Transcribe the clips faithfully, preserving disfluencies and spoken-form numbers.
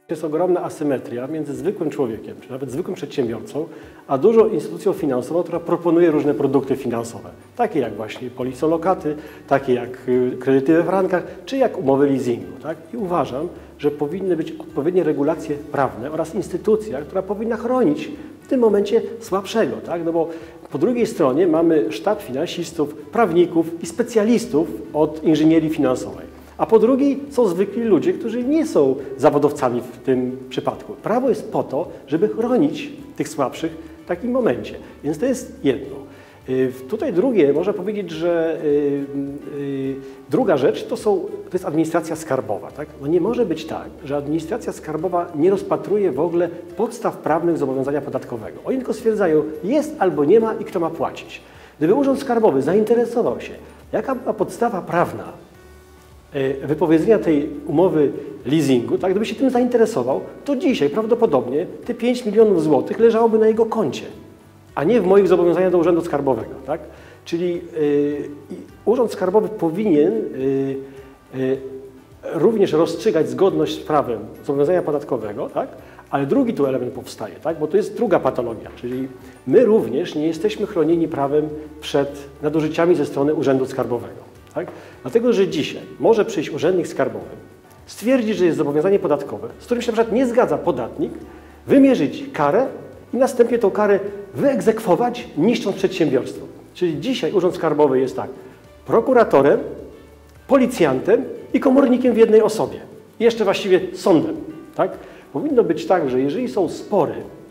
Jest ogromna asymetria między zwykłym człowiekiem, czy nawet zwykłym przedsiębiorcą, a dużą instytucją finansową, która proponuje różne produkty finansowe, takie jak właśnie polisolokaty, takie jak kredyty we frankach, czy jak umowy leasingu. Tak? I uważam, że powinny być odpowiednie regulacje prawne oraz instytucja, która powinna chronić w tym momencie słabszego. Tak? No bo po drugiej stronie mamy sztab finansistów, prawników i specjalistów od inżynierii finansowej. A po drugiej są zwykli ludzie, którzy nie są zawodowcami w tym przypadku. Prawo jest po to, żeby chronić tych słabszych w takim momencie. Więc to jest jedno. Tutaj drugie, można powiedzieć, że druga rzecz to, są, to jest administracja skarbowa. Tak? No nie może być tak, że administracja skarbowa nie rozpatruje w ogóle podstaw prawnych zobowiązania podatkowego. Oni tylko stwierdzają, jest albo nie ma i kto ma płacić. Gdyby Urząd Skarbowy zainteresował się, jaka była podstawa prawna wypowiedzenia tej umowy leasingu, tak, gdyby się tym zainteresował, to dzisiaj prawdopodobnie te pięć milionów złotych leżałoby na jego koncie, a nie w moich zobowiązaniach do Urzędu Skarbowego. Tak? Czyli yy, Urząd Skarbowy powinien yy, yy, również rozstrzygać zgodność z prawem zobowiązania podatkowego, tak? Ale drugi tu element powstaje, tak? Bo to jest druga patologia, czyli my również nie jesteśmy chronieni prawem przed nadużyciami ze strony Urzędu Skarbowego. Tak? Dlatego, że dzisiaj może przyjść urzędnik skarbowy, stwierdzić, że jest zobowiązanie podatkowe, z którym się na przykład nie zgadza podatnik, wymierzyć karę i następnie tą karę wyegzekwować, niszcząc przedsiębiorstwo. Czyli dzisiaj Urząd Skarbowy jest tak, prokuratorem, policjantem i komornikiem w jednej osobie. I jeszcze właściwie sądem. Tak? Powinno być tak, że jeżeli są spory,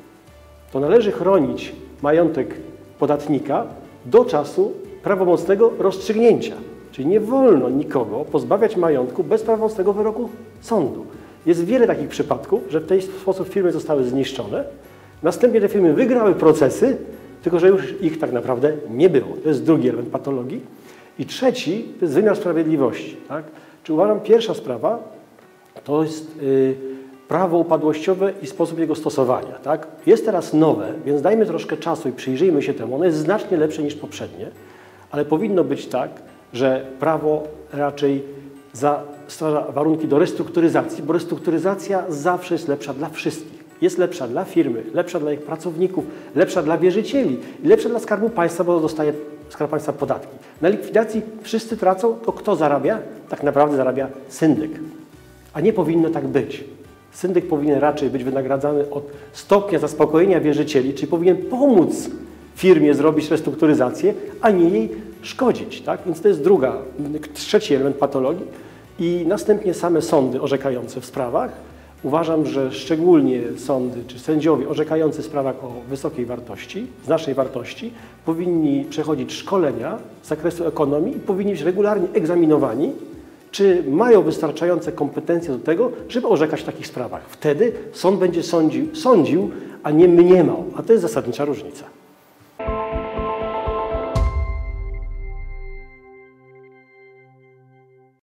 to należy chronić majątek podatnika do czasu prawomocnego rozstrzygnięcia. Czyli nie wolno nikogo pozbawiać majątku bez prawomocnego wyroku sądu. Jest wiele takich przypadków, że w ten sposób firmy zostały zniszczone, następnie te firmy wygrały procesy, tylko że już ich tak naprawdę nie było. To jest drugi element patologii. I trzeci to jest wymiar sprawiedliwości. Tak? Czy uważam, pierwsza sprawa to jest yy, prawo upadłościowe i sposób jego stosowania. Tak? Jest teraz nowe, więc dajmy troszkę czasu i przyjrzyjmy się temu. Ono jest znacznie lepsze niż poprzednie, ale powinno być tak, że prawo raczej stwarza warunki do restrukturyzacji, bo restrukturyzacja zawsze jest lepsza dla wszystkich. Jest lepsza dla firmy, lepsza dla ich pracowników, lepsza dla wierzycieli i lepsza dla Skarbu Państwa, bo dostaje Skarb Państwa podatki. Na likwidacji wszyscy tracą, to kto zarabia? Tak naprawdę zarabia syndyk. A nie powinno tak być. Syndyk powinien raczej być wynagradzany od stopnia zaspokojenia wierzycieli, czyli powinien pomóc firmie zrobić restrukturyzację, a nie jej szkodzić. Tak? Więc to jest druga, trzeci element patologii. I następnie same sądy orzekające w sprawach. Uważam, że szczególnie sądy czy sędziowie orzekający w sprawach o wysokiej wartości, znacznej wartości, powinni przechodzić szkolenia z zakresu ekonomii i powinni być regularnie egzaminowani, czy mają wystarczające kompetencje do tego, żeby orzekać w takich sprawach. Wtedy sąd będzie sądził, sądził, a nie mniemał. A to jest zasadnicza różnica.